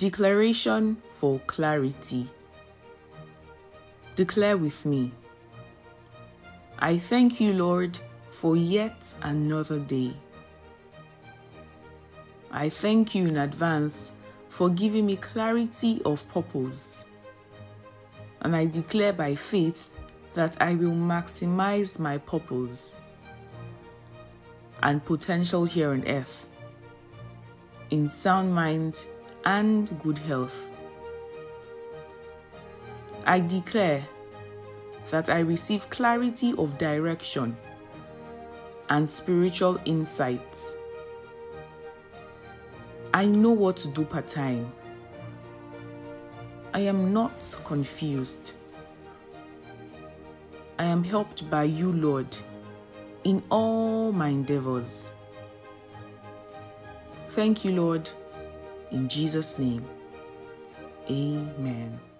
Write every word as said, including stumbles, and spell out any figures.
Declaration for clarity. Declare with me. I thank you, Lord, for yet another day. I thank you in advance for giving me clarity of purpose. And I declare by faith that I will maximize my purpose and potential here on earth in sound mind and good health. I declare that I receive clarity of direction and spiritual insights. I know what to do part-time. I am not confused. I am helped by you, Lord, in all my endeavors. Thank you, Lord, in Jesus' name. Amen.